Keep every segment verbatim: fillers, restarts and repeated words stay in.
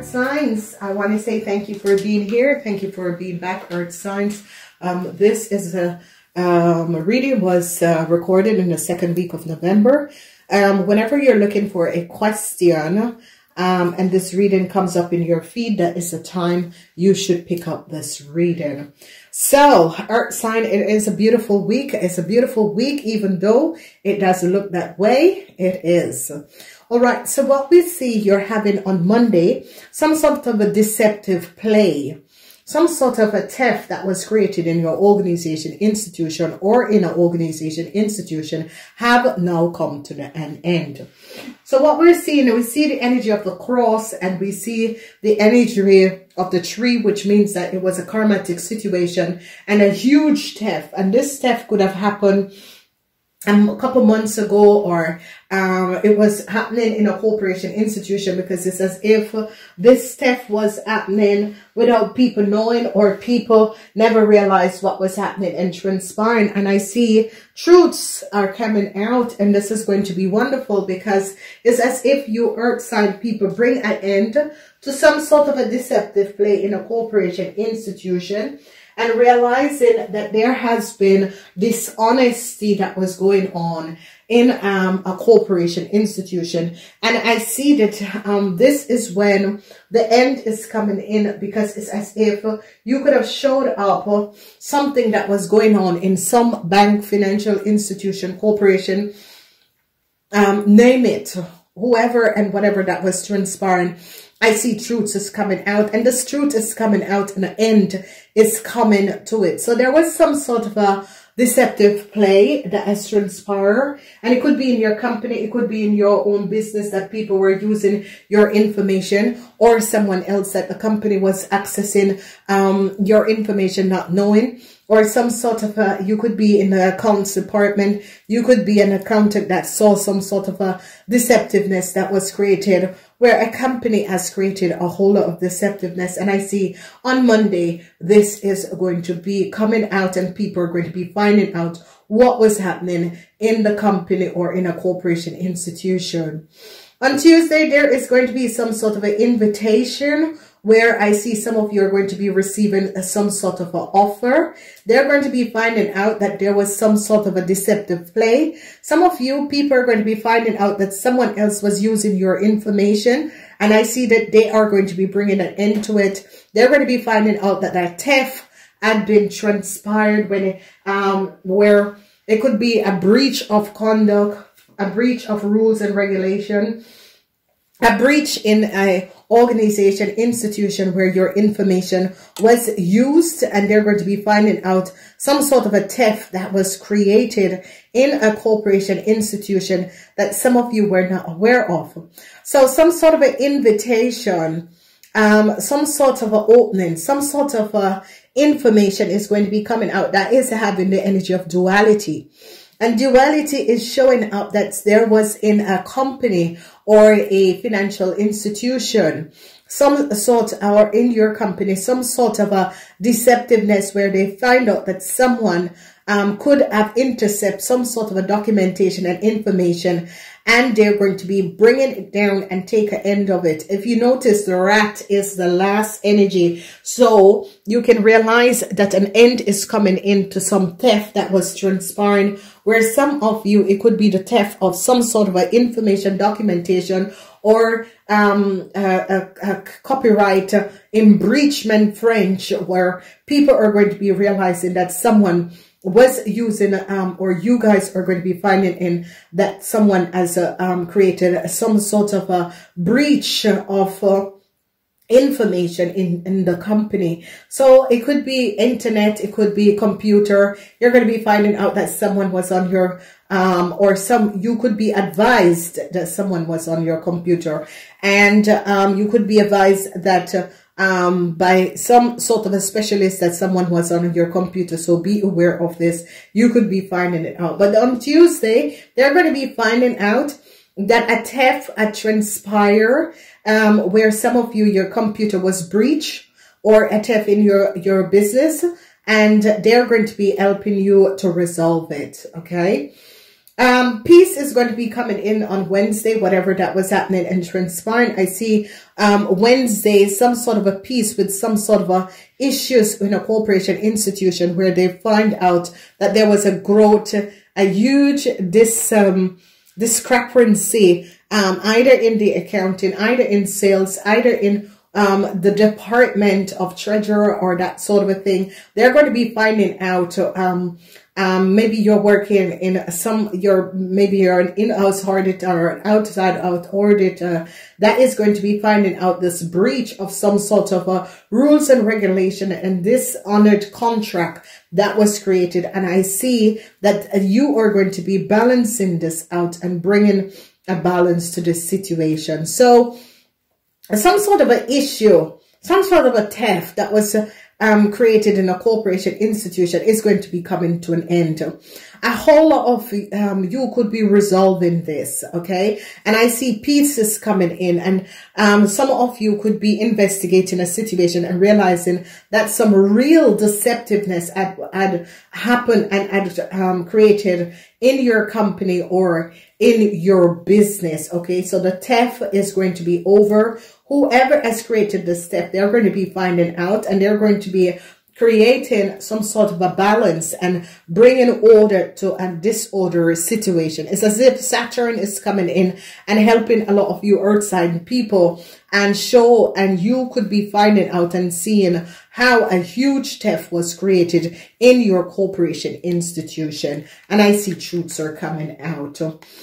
Earth signs, I want to say thank you for being here. Thank you for being back, Earth signs. Um, this is a um, reading was uh, recorded in the second week of November. Um, whenever you're looking for a question, um, and this reading comes up in your feed, that is the time you should pick up this reading. So, Earth sign, it is a beautiful week. It's a beautiful week, even though it doesn't look that way. It is. All right, so what we see you're having on Monday, some sort of a deceptive play, some sort of a theft that was created in your organization, institution, or in an organization, institution, have now come to the, an end. So what we're seeing, we see the energy of the cross, and we see the energy of the tree, which means that it was a karmatic situation and a huge theft. And this theft could have happened Um, a couple months ago, or um, it was happening in a corporation institution, because it's as if this theft was happening without people knowing, or people never realized what was happening and transpiring. And I see truths are coming out, and this is going to be wonderful, because it's as if you Earth sign people bring an end to some sort of a deceptive play in a corporation institution, and realizing that there has been dishonesty that was going on in um, a corporation institution. And I see that um, this is when the end is coming in, because it's as if you could have showed up something that was going on in some bank, financial institution, corporation, um, name it, whoever and whatever that was transpiring. I see truth is coming out, and this truth is coming out, and the end is coming to it. So there was some sort of a deceptive play that has transpired, and it could be in your company, it could be in your own business, that people were using your information, or someone else, that the company was accessing um, your information not knowing, or some sort of a, you could be in the accounts department, you could be an accountant that saw some sort of a deceptiveness that was created, where a company has created a whole lot of deceptiveness. And I see on Monday, this is going to be coming out, and people are going to be finding out what was happening in the company or in a corporation institution. On Tuesday, there is going to be some sort of an invitation, where I see some of you are going to be receiving some sort of an offer. They're going to be finding out that there was some sort of a deceptive play. Some of you people are going to be finding out that someone else was using your information, and I see that they are going to be bringing an end to it. They're going to be finding out that that theft had been transpired, when it, um, where it could be a breach of conduct, a breach of rules and regulation, a breach in a organization, institution, where your information was used, and they're going to be finding out some sort of a theft that was created in a corporation institution that some of you were not aware of. So some sort of an invitation, um, some sort of an opening, some sort of a information is going to be coming out that is having the energy of duality. And duality is showing up that there was in a company or a financial institution, some sort, or in your company, some sort of a deceptiveness, where they find out that someone um, could have intercepted some sort of a documentation and information, and they're going to be bringing it down and take an end of it. If you notice, the rat is the last energy. So you can realize that an end is coming into some theft that was transpiring, where some of you, it could be the theft of some sort of a information, documentation, or um, a, a, a copyright uh, embreachment French, where people are going to be realizing that someone was using, um, or you guys are going to be finding in that someone has uh, um, created some sort of a breach of uh, information in, in the company. So it could be internet, it could be computer. You're going to be finding out that someone was on your, um, or some, you could be advised that someone was on your computer, and um, you could be advised that uh, um, by some sort of a specialist that someone was on your computer. So be aware of this. You could be finding it out. But on Tuesday, they're going to be finding out that a theft had transpired, um, where some of you, your computer was breached, or a theft in your, your business, and they're going to be helping you to resolve it. Okay. Um, peace is going to be coming in on Wednesday, whatever that was happening and transpiring. I see um, Wednesday, some sort of a peace with some sort of a issues in a corporation institution where they find out that there was a growth, a huge dis, um, discrepancy, um, either in the accounting, either in sales, either in um, the department of treasurer or that sort of a thing. They're going to be finding out, um, Um, maybe you're working in some, you're, maybe you're an in-house auditor or an outside out auditor that is going to be finding out this breach of some sort of a rules and regulation and dishonored contract that was created. And I see that you are going to be balancing this out and bringing a balance to this situation. So some sort of an issue, some sort of a theft that was uh, Um, created in a corporation institution is going to be coming to an end. A whole lot of um, you could be resolving this, okay? And I see pieces coming in, and um, some of you could be investigating a situation and realizing that some real deceptiveness had, had happened and had um, created in your company or in your business, okay? So the theft is going to be over. Whoever has created this theft, they're going to be finding out, and they're going to be creating some sort of a balance and bringing order to a disorder situation. It's as if Saturn is coming in and helping a lot of you earth-sign people and show, and you could be finding out and seeing how a huge theft was created in your corporation institution. And I see truths are coming out.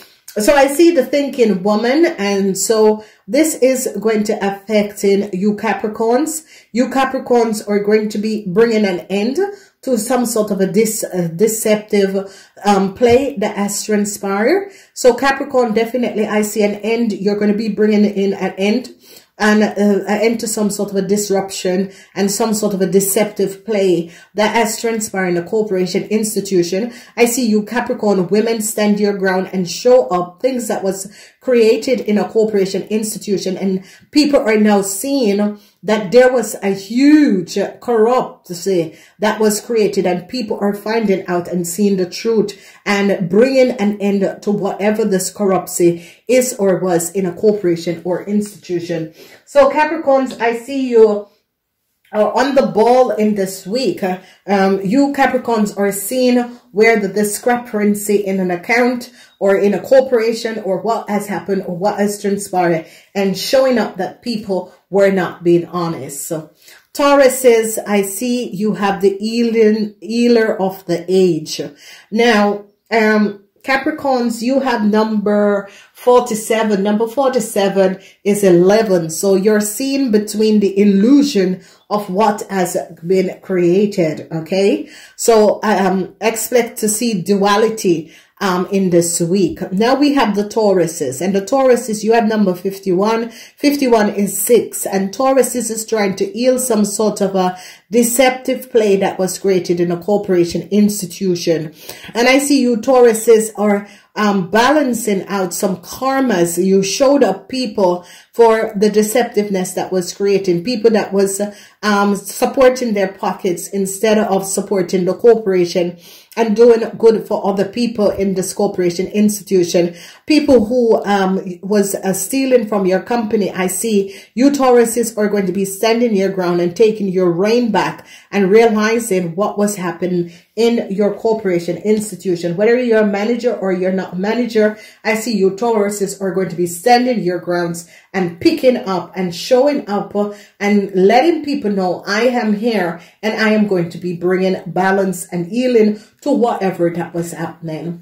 So I see the thinking woman, and so this is going to affect in you Capricorns. You Capricorns are going to be bringing an end to some sort of a dis, uh, deceptive um, play that has transpired. So Capricorn, definitely I see an end. You're going to be bringing in an end. And uh, an end to some sort of a disruption and some sort of a deceptive play that has transpired in a corporation institution. I see you Capricorn women stand your ground and show up things that was created in a corporation institution, and people are now seeing that there was a huge corruptcy that was created, and people are finding out and seeing the truth and bringing an end to whatever this corruptcy is or was in a corporation or institution. So Capricorns, I see you uh, on the ball in this week. Uh, um, you Capricorns are seeing where the discrepancy in an account or in a corporation or what has happened or what has transpired, and showing up that people were not being honest. So Taurus says, I see you have the healing, healer of the age. Now, um, Capricorns, you have number forty-seven. Number forty-seven is eleven. So you're seeing between the illusion of what has been created, okay? So um, expect to see duality um, in this week. Now we have the Tauruses, and the Tauruses, you have number fifty-one. fifty-one is six, and Tauruses is trying to heal some sort of a deceptive play that was created in a corporation institution. And I see you Tauruses are um, balancing out some karmas. You showed up people for the deceptiveness that was created, people that was um, supporting their pockets instead of supporting the corporation and doing good for other people in this corporation institution. People who um, was uh, stealing from your company. I see you Tauruses are going to be standing your ground and taking your reign back and realizing what was happening in your corporation institution. Whether you're a manager or you're not a manager, I see you Tauruses are going to be standing your grounds and picking up and showing up and letting people know I am here and I am going to be bringing balance and healing to whatever that was happening.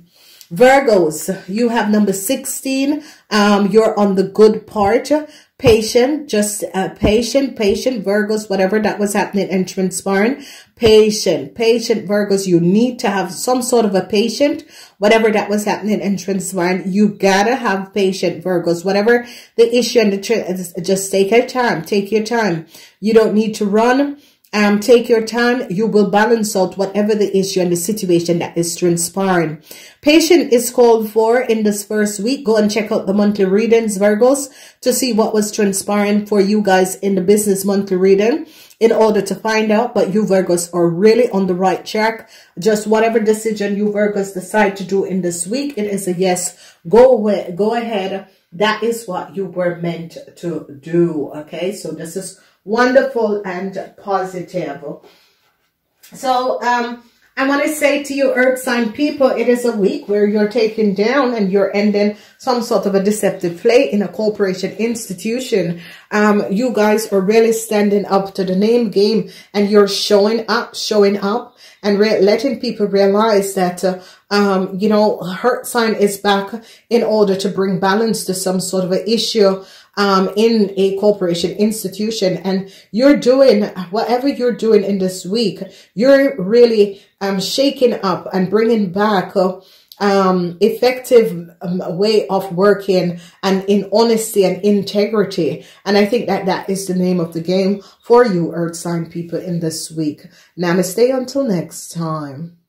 Virgos, you have number sixteen. Um, you're on the good part. Patient, just uh, patient, patient Virgos, whatever that was happening and transpiring. Patient, patient Virgos, you need to have some sort of a patient, whatever that was happening and transpiring. You gotta have patient Virgos, whatever the issue and the just take your time, take your time. You don't need to run Um, take your time. You will balance out whatever the issue and the situation that is transpiring. Patience is called for in this first week. Go and check out the monthly readings, Virgos, to see what was transpiring for you guys in the business monthly reading in order to find out. But you Virgos are really on the right track. Just whatever decision you Virgos decide to do in this week, it is a yes. Go away, go ahead. That is what you were meant to do. Okay, so this is wonderful and positive. So um I want to say to you earth sign people, it is a week where you're taken down and you're ending some sort of a deceptive play in a corporation institution. Um, you guys are really standing up to the name game, and you're showing up, showing up and letting people realize that, uh, um, you know, earth sign is back in order to bring balance to some sort of an issue Um, in a corporation institution. And you're doing whatever you're doing in this week, you're really um, shaking up and bringing back uh, um, effective um, way of working and in honesty and integrity. And I think that that is the name of the game for you earth sign people in this week. Namaste until next time.